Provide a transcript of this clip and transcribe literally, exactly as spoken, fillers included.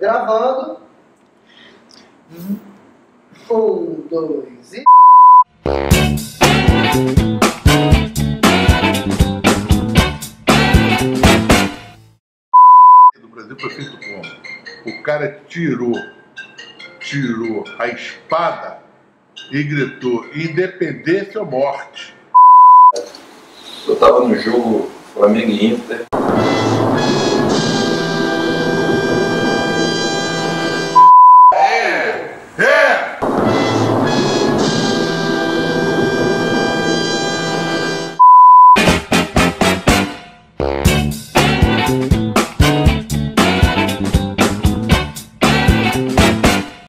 Gravando. Um, dois e... Do Brasil foi feito como? O cara tirou, tirou a espada e gritou: independência ou morte. Eu tava no jogo Flamengo e Inter.